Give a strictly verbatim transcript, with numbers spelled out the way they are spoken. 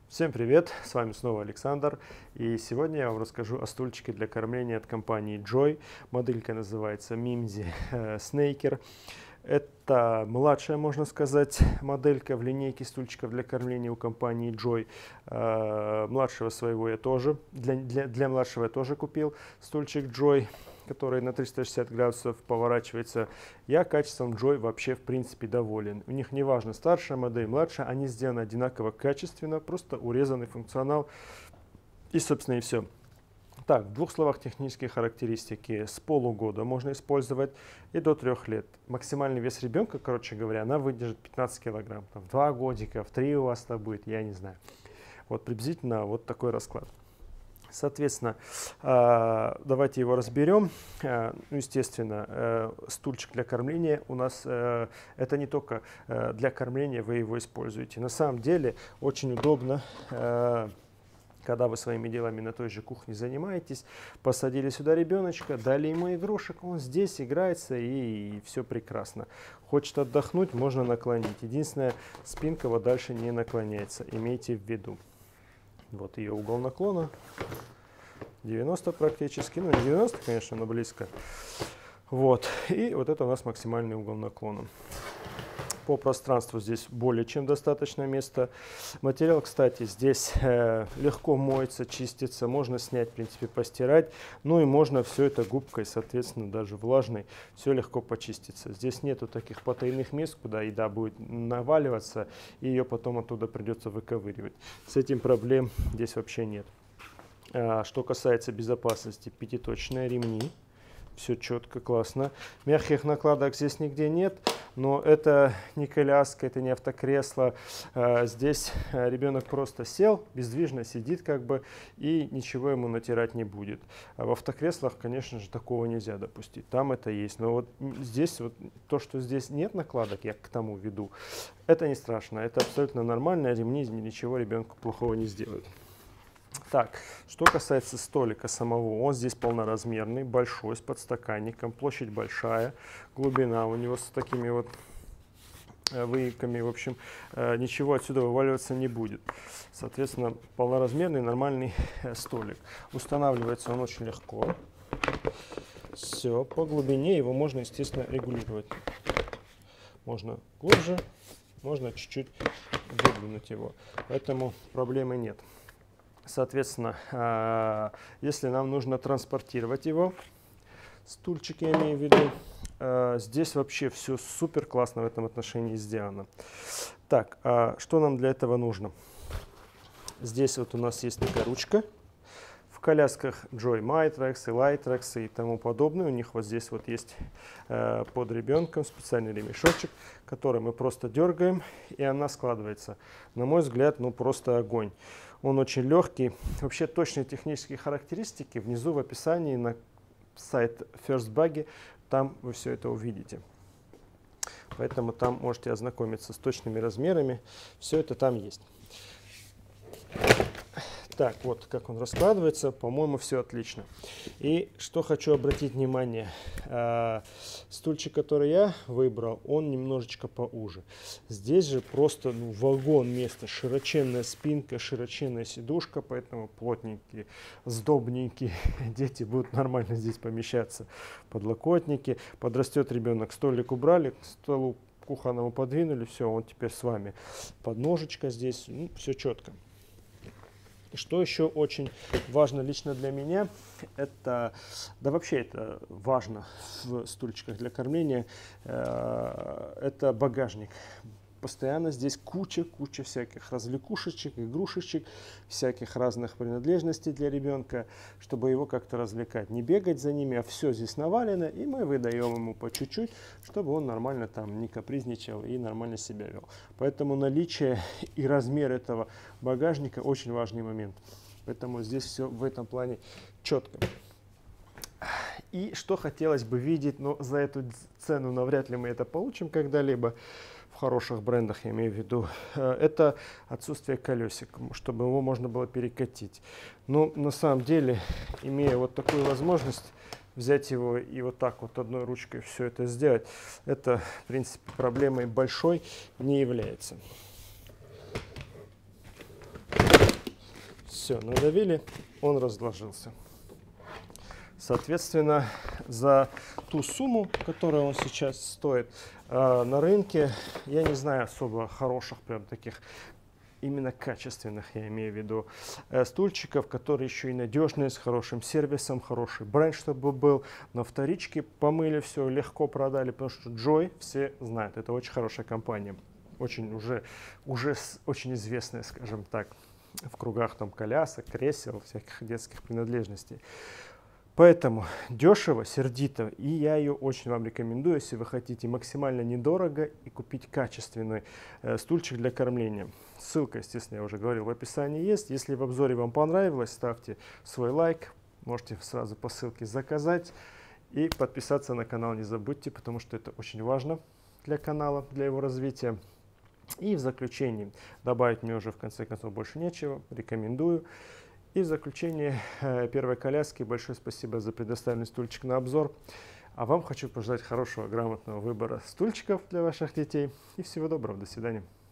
Всем привет, с вами снова Александр, и сегодня я вам расскажу о стульчике для кормления от компании Joy. Моделька называется Mimsy Snaker. Это младшая, можно сказать, моделька в линейке стульчиков для кормления у компании Joy. Младшего своего я тоже, для, для, для младшего я тоже купил стульчик Joy, который на триста шестьдесят градусов поворачивается. Я качеством Joy вообще в принципе доволен. У них не важно старшая модель, младшая, они сделаны одинаково качественно, просто урезанный функционал и собственно и все. Так, в двух словах технические характеристики. С полугода можно использовать и до трех лет. Максимальный вес ребенка, короче говоря, она выдержит пятнадцать килограмм. В два годика, в три у вас это будет, я не знаю. Вот приблизительно вот такой расклад. Соответственно, давайте его разберем. Ну, естественно, стульчик для кормления у нас это не только для кормления вы его используете. На самом деле очень удобно, когда вы своими делами на той же кухне занимаетесь, посадили сюда ребеночка, дали ему игрушек, он здесь играется и, и все прекрасно. Хочет отдохнуть, можно наклонить. Единственное, спинка вот дальше не наклоняется, имейте в виду. Вот ее угол наклона, девяносто практически, ну не девяносто, конечно, но близко. Вот, и вот это у нас максимальный угол наклона. По пространству здесь более чем достаточно места. Материал, кстати, здесь э, легко моется, чистится, можно снять, в принципе, постирать. Ну и можно все это губкой, соответственно, даже влажной, все легко почистится. Здесь нету таких потайных мест, куда еда будет наваливаться, и ее потом оттуда придется выковыривать. С этим проблем здесь вообще нет. А, что касается безопасности, пятиточные ремни. Все четко, классно. Мягких накладок здесь нигде нет, но это не коляска, это не автокресло. Здесь ребенок просто сел, бездвижно сидит как бы, и ничего ему натирать не будет. А в автокреслах, конечно же, такого нельзя допустить. Там это есть. Но вот здесь, вот то, что здесь нет накладок, я к тому веду, это не страшно. Это абсолютно нормально. Ремни ничего ребенку плохого не сделают. Так, что касается столика самого, он здесь полноразмерный, большой, с подстаканником, площадь большая, глубина у него с такими вот выемками, в общем, ничего отсюда вываливаться не будет. Соответственно, полноразмерный нормальный столик. Устанавливается он очень легко. Все, по глубине его можно, естественно, регулировать. Можно глубже, можно чуть-чуть выдвинуть его, поэтому проблемы нет. Соответственно, если нам нужно транспортировать его, стульчик я имею в виду, здесь вообще все супер классно в этом отношении сделано. Так, что нам для этого нужно? Здесь вот у нас есть такая ручка. В колясках Joy Mitrex и Lightrex и тому подобное, у них вот здесь вот есть под ребенком специальный ремешочек, который мы просто дергаем, и она складывается. На мой взгляд, ну просто огонь. Он очень легкий. Вообще точные технические характеристики внизу в описании на сайт First Buggy, там вы все это увидите. Поэтому там можете ознакомиться с точными размерами. Все это там есть. Так, вот как он раскладывается, по-моему, все отлично. И что хочу обратить внимание, э, стульчик, который я выбрал, он немножечко поуже. Здесь же просто ну, вагон места, широченная спинка, широченная сидушка, поэтому плотненькие, сдобненькие дети будут нормально здесь помещаться. Подлокотники, подрастет ребенок, столик убрали, к столу кухонному подвинули, все, он теперь с вами. Подножечка здесь, ну, все четко. И что еще очень важно лично для меня, это, да вообще это важно в стульчиках для кормления, э, это багажник. Постоянно здесь куча-куча всяких развлекушечек, игрушечек, всяких разных принадлежностей для ребенка, чтобы его как-то развлекать. Не бегать за ними, а все здесь навалено, и мы выдаем ему по чуть-чуть, чтобы он нормально там не капризничал и нормально себя вел. Поэтому наличие и размер этого багажника очень важный момент. Поэтому здесь все в этом плане четко. И что хотелось бы видеть, но за эту цену навряд ли мы это получим когда-либо. В хороших брендах, я имею в виду, это отсутствие колесик, чтобы его можно было перекатить. Но на самом деле, имея вот такую возможность взять его и вот так вот одной ручкой все это сделать, это, в принципе, проблемой большой не является. Все, надавили, он разложился. Соответственно, за ту сумму, которую он сейчас стоит, э, на рынке, я не знаю особо хороших, прям таких, именно качественных, я имею в виду, э, стульчиков, которые еще и надежные, с хорошим сервисом, хороший бренд, чтобы был. На вторичке помыли все, легко продали, потому что Joy все знают, это очень хорошая компания. Очень уже, уже с, очень известная, скажем так, в кругах там колясок, кресел, всяких детских принадлежностей. Поэтому дешево, сердито, и я ее очень вам рекомендую, если вы хотите максимально недорого и купить качественный э, стульчик для кормления. Ссылка, естественно, я уже говорил, в описании есть. Если в обзоре вам понравилось, ставьте свой лайк, можете сразу по ссылке заказать и подписаться на канал не забудьте, потому что это очень важно для канала, для его развития. И в заключении, добавить мне уже в конце концов больше нечего, рекомендую. И в заключение э, первой коляски большое спасибо за предоставленный стульчик на обзор. А вам хочу пожелать хорошего, грамотного выбора стульчиков для ваших детей. И всего доброго, до свидания.